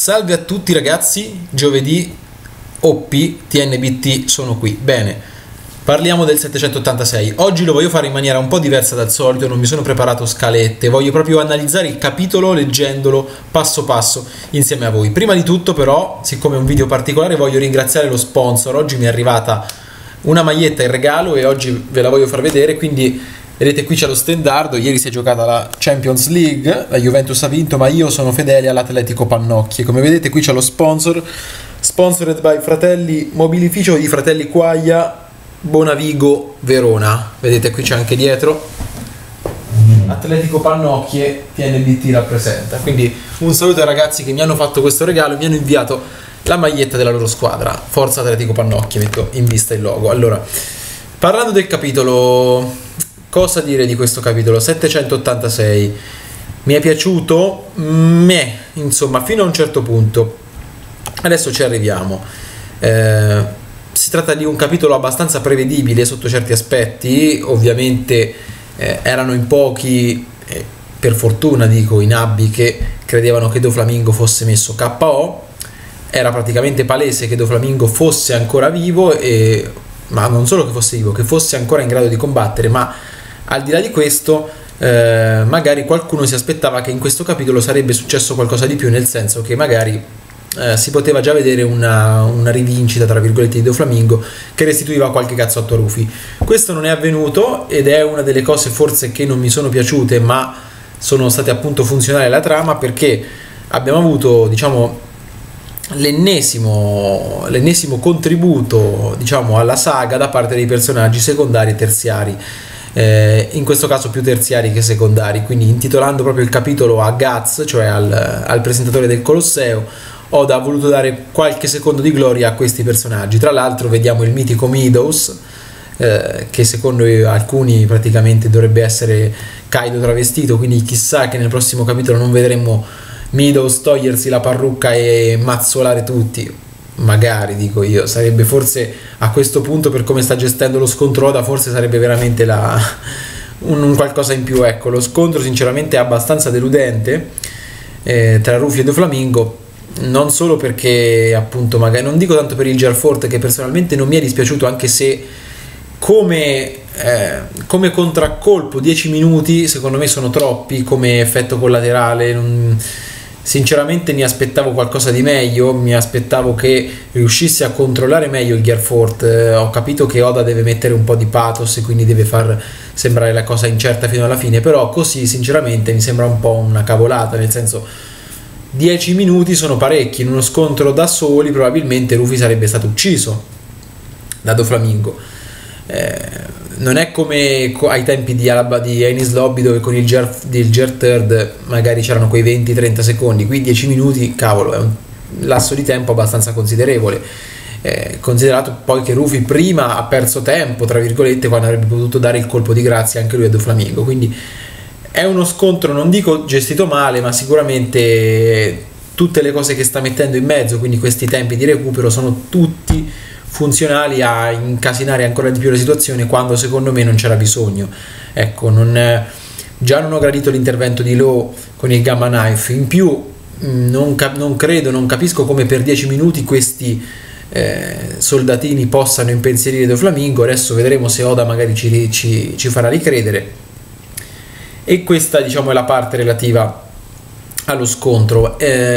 Salve a tutti ragazzi, giovedì OP TNBT sono qui. Bene, parliamo del 786. Oggi lo voglio fare in maniera un po' diversa dal solito, non mi sono preparato scalette, voglio proprio analizzare il capitolo leggendolo passo passo insieme a voi. Prima di tutto però, siccome è un video particolare, voglio ringraziare lo sponsor. Oggi mi è arrivata una maglietta in regalo e oggi ve la voglio far vedere, quindi vedete qui c'è lo stendardo. Ieri si è giocata la Champions League, la Juventus ha vinto, ma io sono fedele all'Atletico Pannocchie. Come vedete qui c'è lo sponsor, sponsored by Fratelli Mobilificio di Fratelli Quaglia, Bonavigo, Verona. Vedete qui c'è anche dietro Atletico Pannocchie, TNBT rappresenta. Quindi un saluto ai ragazzi che mi hanno fatto questo regalo, mi hanno inviato la maglietta della loro squadra. Forza Atletico Pannocchie, metto in vista il logo. Allora, parlando del capitolo, cosa dire di questo capitolo 786? Mi è piaciuto? Insomma, fino a un certo punto. Adesso ci arriviamo. Si tratta di un capitolo abbastanza prevedibile sotto certi aspetti. Ovviamente erano in pochi, per fortuna dico, in abbi che credevano che Doflamingo fosse messo KO. Era praticamente palese che Doflamingo fosse ancora vivo, ma non solo che fosse vivo, che fosse ancora in grado di combattere. Ma al di là di questo, magari qualcuno si aspettava che in questo capitolo sarebbe successo qualcosa di più, nel senso che magari si poteva già vedere una rivincita, tra virgolette, di Doflamingo che restituiva qualche cazzotto a Rufy. Questo non è avvenuto ed è una delle cose forse che non mi sono piaciute, ma sono state appunto funzionali alla trama, perché abbiamo avuto, diciamo, l'ennesimo contributo, diciamo, alla saga da parte dei personaggi secondari e terziari. In questo caso più terziari che secondari, quindi intitolando proprio il capitolo a Guts, cioè al presentatore del Colosseo, Oda ha voluto dare qualche secondo di gloria a questi personaggi. Tra l'altro vediamo il mitico Meadows, che secondo alcuni praticamente dovrebbe essere Kaido travestito, quindi chissà che nel prossimo capitolo non vedremo Meadows togliersi la parrucca e mazzolare tutti. Magari, dico io, sarebbe forse a questo punto, per come sta gestendo lo scontro Oda, forse sarebbe veramente un qualcosa in più. Ecco, lo scontro sinceramente è abbastanza deludente tra Rufy e Doflamingo, non solo perché appunto, magari non dico tanto per il Gearfort, che personalmente non mi è dispiaciuto, anche se come contraccolpo 10 minuti secondo me sono troppi come effetto collaterale. Sinceramente mi aspettavo qualcosa di meglio, mi aspettavo che riuscisse a controllare meglio il Gearfort. Ho capito che Oda deve mettere un po' di pathos e quindi deve far sembrare la cosa incerta fino alla fine, però così sinceramente mi sembra un po' una cavolata, nel senso, 10 minuti sono parecchi. In uno scontro da soli probabilmente Rufy sarebbe stato ucciso da Doflamingo. Non è come ai tempi di Enies Lobby, dove con il Gear-Third magari c'erano quei 20-30 secondi. Qui 10 minuti, cavolo, è un lasso di tempo abbastanza considerevole, considerato poi che Rufy prima ha perso tempo, tra virgolette, quando avrebbe potuto dare il colpo di grazia anche lui a Doflamingo. Quindi è uno scontro, non dico gestito male, ma sicuramente tutte le cose che sta mettendo in mezzo, quindi questi tempi di recupero, sono tutti funzionali a incasinare ancora di più la situazione, quando secondo me non c'era bisogno. Ecco, già non ho gradito l'intervento di Law con il Gamma Knife. In più non capisco come per 10 minuti questi soldatini possano impensierire Doflamingo. Adesso vedremo se Oda magari ci farà ricredere. E questa, diciamo, è la parte relativa allo scontro.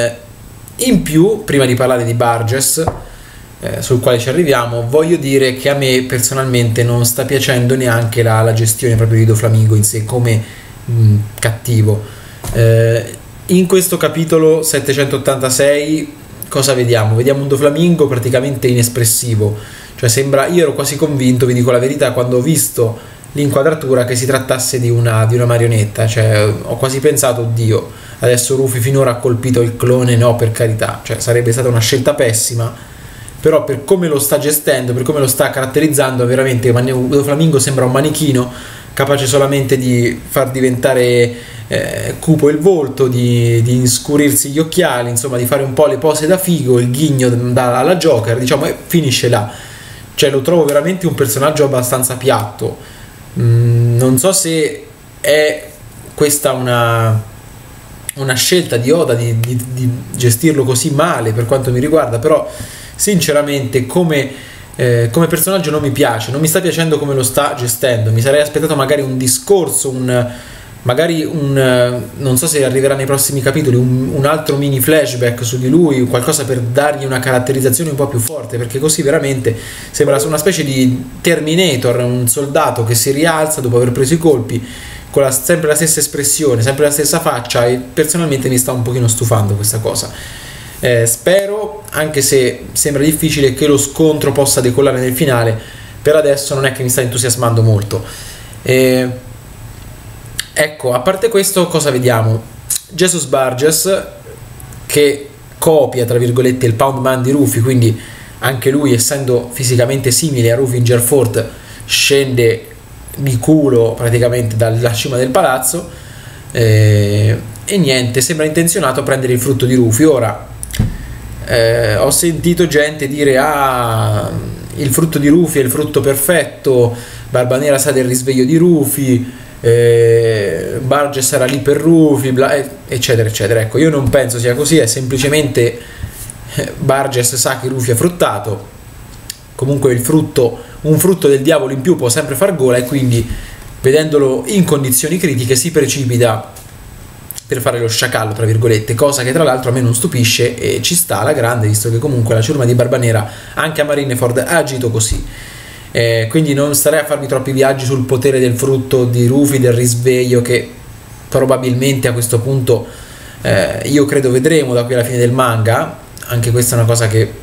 In più, prima di parlare di Barges, sul quale ci arriviamo, voglio dire che a me personalmente non sta piacendo neanche la gestione proprio di Doflamingo in sé come cattivo. In questo capitolo 786 cosa vediamo? Vediamo un Doflamingo praticamente inespressivo, cioè sembra, io ero quasi convinto, vi dico la verità, quando ho visto l'inquadratura, che si trattasse di una marionetta. Cioè ho quasi pensato, oddio, adesso Rufy finora ha colpito il clone. No, per carità, cioè sarebbe stata una scelta pessima, però per come lo sta gestendo, per come lo sta caratterizzando, veramente Doflamingo sembra un manichino capace solamente di far diventare cupo il volto, di inscurirsi gli occhiali, insomma di fare un po' le pose da figo, il ghigno alla Joker, diciamo, e finisce là. Cioè lo trovo veramente un personaggio abbastanza piatto. Non so se è questa una scelta di Oda di gestirlo così male per quanto mi riguarda, però sinceramente come personaggio non mi piace, non mi sta piacendo come lo sta gestendo. Mi sarei aspettato magari un discorso, non so se arriverà nei prossimi capitoli, un altro mini flashback su di lui, qualcosa per dargli una caratterizzazione un po' più forte, perché così veramente sembra una specie di Terminator, un soldato che si rialza dopo aver preso i colpi, con sempre la stessa espressione, sempre la stessa faccia, e personalmente mi sta un pochino stufando questa cosa. Spero, anche se sembra difficile, che lo scontro possa decollare nel finale. Per adesso non è che mi sta entusiasmando molto. Ecco, a parte questo, cosa vediamo? Jesus Burgess, che copia tra virgolette il Pound Man di Rufy, quindi anche lui, essendo fisicamente simile a Rufy in Gerfort, scende di culo praticamente dalla cima del palazzo, e niente, sembra intenzionato a prendere il frutto di Rufy. Ora ho sentito gente dire il frutto di Rufy è il frutto perfetto, Barbanera sa del risveglio di Rufy, Burgess sarà lì per Rufy, eccetera eccetera. Ecco, io non penso sia così, è semplicemente Burgess sa che Rufy è fruttato, comunque un frutto del diavolo in più può sempre far gola, e quindi vedendolo in condizioni critiche si precipita per fare lo sciacallo tra virgolette, cosa che tra l'altro a me non stupisce e ci sta alla grande, visto che comunque la ciurma di Barbanera anche a Marineford ha agito così. Quindi non starei a farmi troppi viaggi sul potere del frutto di Rufy, del risveglio, che probabilmente a questo punto io credo vedremo da qui alla fine del manga. Anche questa è una cosa che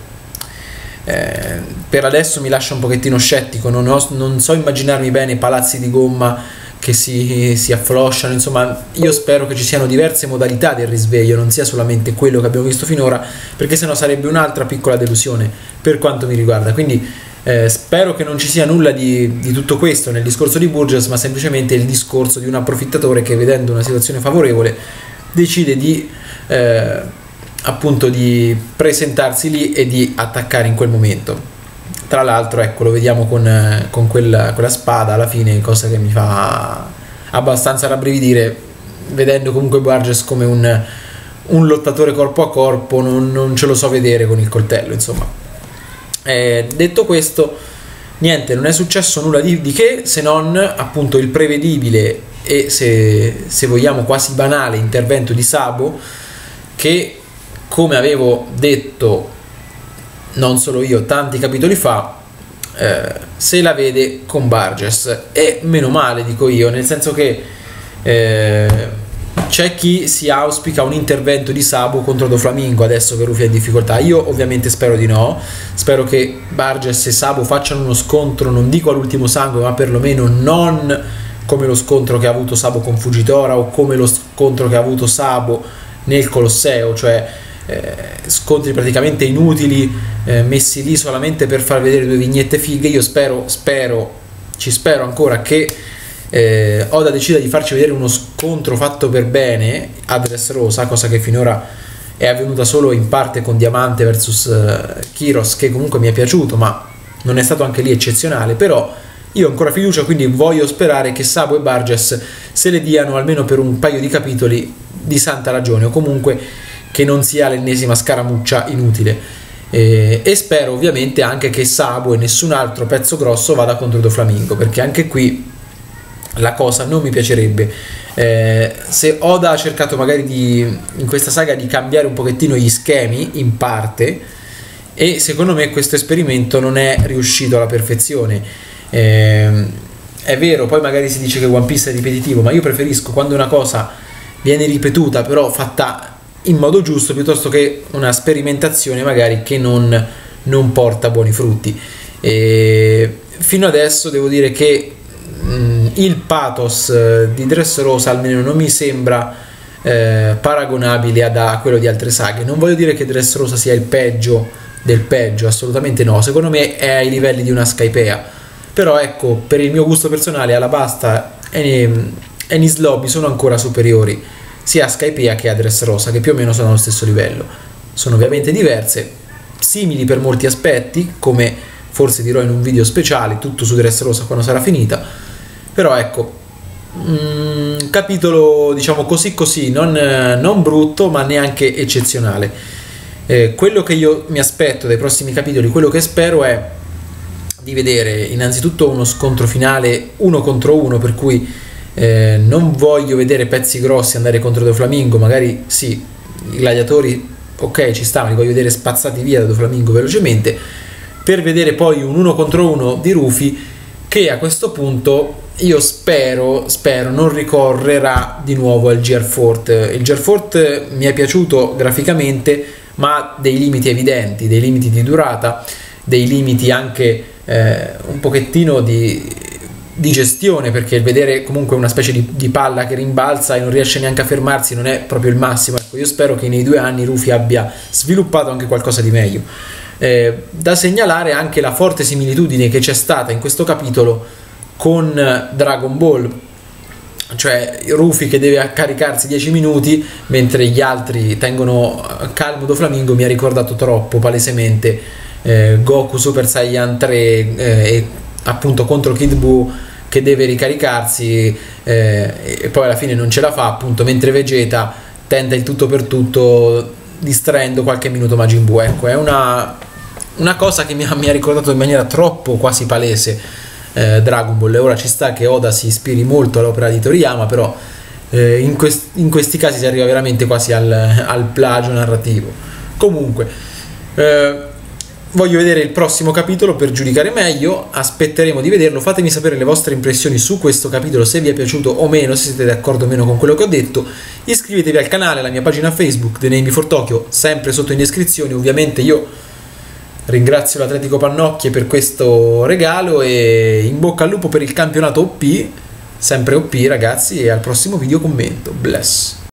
per adesso mi lascia un pochettino scettico, non so immaginarmi bene palazzi di gomma che si afflosciano, insomma io spero che ci siano diverse modalità del risveglio, non sia solamente quello che abbiamo visto finora, perché sennò sarebbe un'altra piccola delusione per quanto mi riguarda. Quindi spero che non ci sia nulla di tutto questo nel discorso di Burgess, ma semplicemente il discorso di un approfittatore che, vedendo una situazione favorevole, decide appunto di presentarsi lì e di attaccare in quel momento. Tra l'altro, ecco, lo vediamo con quella spada alla fine, cosa che mi fa abbastanza rabbrividire, vedendo comunque Burgess come un lottatore corpo a corpo, non ce lo so vedere con il coltello, insomma. Detto questo, niente, non è successo nulla di che, se non appunto il prevedibile e se vogliamo quasi banale intervento di Sabo, che, come avevo detto non solo io tanti capitoli fa, se la vede con Burgess, e meno male, dico io, nel senso che c'è chi si auspica un intervento di Sabo contro Doflamingo adesso che Rufy è in difficoltà. Io ovviamente spero di no, spero che Burgess e Sabo facciano uno scontro, non dico all'ultimo sangue, ma perlomeno non come lo scontro che ha avuto Sabo con Fujitora, o come lo scontro che ha avuto Sabo nel Colosseo, cioè scontri praticamente inutili, messi lì solamente per far vedere due vignette fighe. Io ci spero ancora che Oda decida di farci vedere uno scontro fatto per bene a Dressrosa, cosa che finora è avvenuta solo in parte con Diamante versus Kyros, che comunque mi è piaciuto, ma non è stato anche lì eccezionale. Però io ho ancora fiducia, quindi voglio sperare che Sabo e Burgess se le diano almeno per un paio di capitoli di santa ragione, o comunque che non sia l'ennesima scaramuccia inutile, e spero ovviamente anche che Sabo e nessun altro pezzo grosso vada contro Doflamingo, perché anche qui la cosa non mi piacerebbe. Se Oda ha cercato magari in questa saga di cambiare un pochettino gli schemi in parte, e secondo me questo esperimento non è riuscito alla perfezione. È vero, poi magari si dice che One Piece è ripetitivo, ma io preferisco quando una cosa viene ripetuta però fatta in modo giusto, piuttosto che una sperimentazione magari che non porta buoni frutti. Fino adesso devo dire che il pathos di Dressrosa almeno non mi sembra paragonabile a quello di altre saghe. Non voglio dire che Dressrosa sia il peggio del peggio, assolutamente no, secondo me è ai livelli di una Skypiea, però ecco, per il mio gusto personale Alabasta e Enies Lobby sono ancora superiori sia a Skypiea che a Dressrosa, che più o meno sono allo stesso livello. Sono ovviamente diverse, simili per molti aspetti, come forse dirò in un video speciale tutto su Dressrosa quando sarà finita, però ecco, capitolo diciamo così così, non brutto ma neanche eccezionale. Quello che io mi aspetto dai prossimi capitoli, quello che spero è di vedere innanzitutto uno scontro finale 1 contro 1, per cui non voglio vedere pezzi grossi andare contro Doflamingo, magari sì, i gladiatori ok ci stanno, li voglio vedere spazzati via da Doflamingo velocemente, per vedere poi un 1 contro 1 di Rufy, che a questo punto io spero non ricorrerà di nuovo al GR Fort. Il GR Fort mi è piaciuto graficamente, ma ha dei limiti evidenti, dei limiti di durata, dei limiti anche un pochettino di gestione, perché il vedere comunque una specie di palla che rimbalza e non riesce neanche a fermarsi non è proprio il massimo. Ecco, io spero che nei 2 anni Rufy abbia sviluppato anche qualcosa di meglio. Da segnalare anche la forte similitudine che c'è stata in questo capitolo con Dragon Ball, cioè Rufy che deve caricarsi 10 minuti mentre gli altri tengono calmo Doflamingo. Mi ha ricordato troppo palesemente Goku Super Saiyan 3 e appunto contro Kid Buu che deve ricaricarsi e poi alla fine non ce la fa, appunto, mentre Vegeta tenta il tutto per tutto distraendo qualche minuto Majin Buu. Ecco, è una cosa che mi ha ricordato in maniera troppo quasi palese Dragon Ball. E ora ci sta che Oda si ispiri molto all'opera di Toriyama, però in questi casi si arriva veramente quasi al plagio narrativo. Comunque voglio vedere il prossimo capitolo per giudicare meglio, aspetteremo di vederlo. Fatemi sapere le vostre impressioni su questo capitolo, se vi è piaciuto o meno, se siete d'accordo o meno con quello che ho detto. Iscrivetevi al canale, alla mia pagina Facebook The Name Before Tokyo, sempre sotto in descrizione. Ovviamente io ringrazio l'Atletico Pannocchie per questo regalo e in bocca al lupo per il campionato OP, sempre OP ragazzi, e al prossimo video commento. Bless.